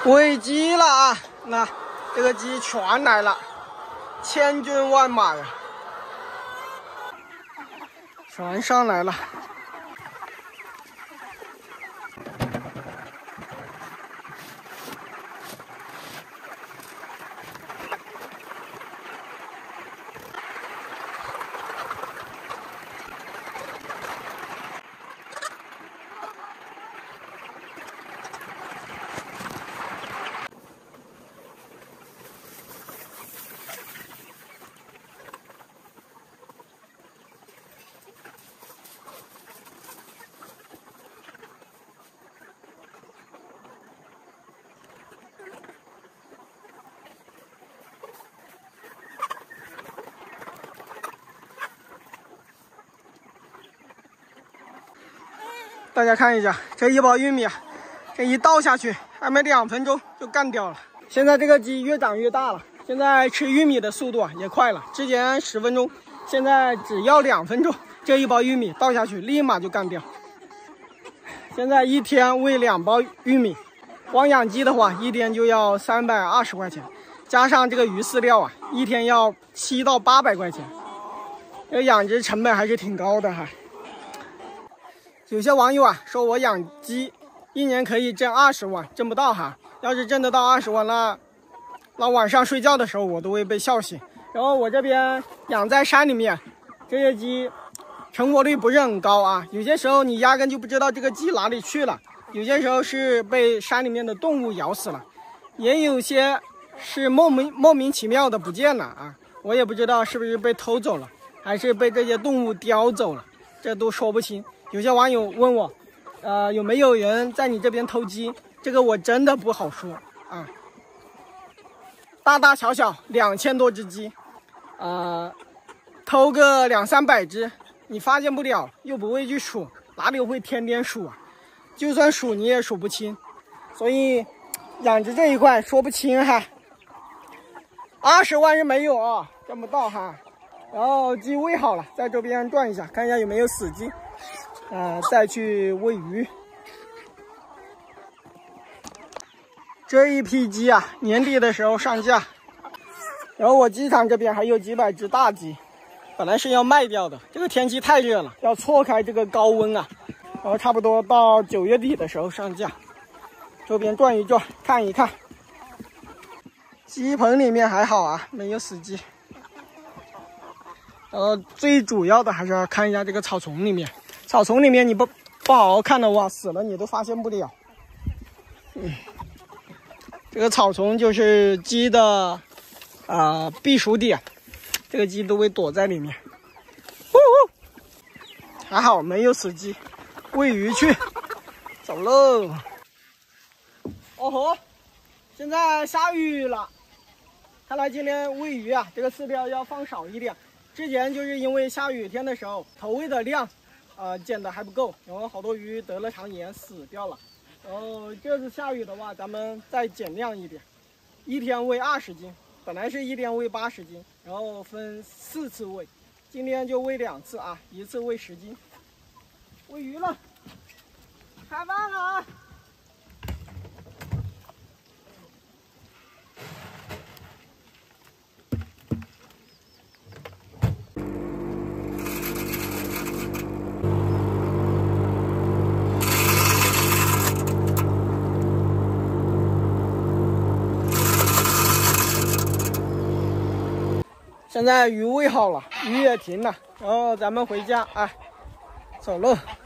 喂鸡了啊！那这个鸡全来了，千军万马呀，全上来了。大家看一下这一包玉米啊，这一倒下去，还没2分钟就干掉了。现在这个鸡越长越大了，现在吃玉米的速度啊也快了，之前10分钟，现在只要2分钟，这一包玉米倒下去立马就干掉。现在一天喂2包玉米，光养鸡的话，一天就要320块钱，加上这个鱼饲料啊，一天要700到800块钱，这养殖成本还是挺高的哈。有些网友啊说我养鸡1年可以挣20万，挣不到哈。要是挣得到20万，那晚上睡觉的时候我都会被笑醒。然后我这边养在山里面，这些鸡成活率不是很高啊。有些时候你压根就不知道这个鸡哪里去了，有些时候是被山里面的动物咬死了，也有些是莫名其妙的不见了啊。我也不知道是不是被偷走了，还是被这些动物叼走了，这都说不清。有些网友问我，有没有人在你这边偷鸡？这个我真的不好说啊。大大小小2000多只鸡，偷个200-300只，你发现不了，又不会去数，哪里会天天数啊？就算数你也数不清，所以养殖这一块说不清哈。20万是没有啊，挣不到哈。然后鸡喂好了，在周边转一下，看一下有没有死鸡。再去喂鱼。这一批鸡啊，年底的时候上架。然后我鸡场这边还有几百只大鸡，本来是要卖掉的。这个天气太热了，要错开这个高温啊。然后差不多到9月底的时候上架。周边转一转，看一看。鸡棚里面还好啊，没有死鸡。最主要的还是要看一下这个草丛里面。草丛里面你不好好看的话，死了你都发现不了。这个草丛就是鸡的避暑点，这个鸡都会躲在里面。还好没有死鸡，喂鱼去，走喽。哦吼，现在下雨了，看来今天喂鱼啊，这个饲料要放少一点。之前就是因为下雨天的时候，投喂的量减的还不够，然后好多鱼得了肠炎死掉了。然后这次下雨的话，咱们再减量一点，一天喂20斤，本来是一天喂80斤，然后分4次喂，今天就喂2次啊，一次喂10斤。喂鱼了，开饭了啊！现在鱼喂好了，鱼也停了，然后咱们回家，走喽。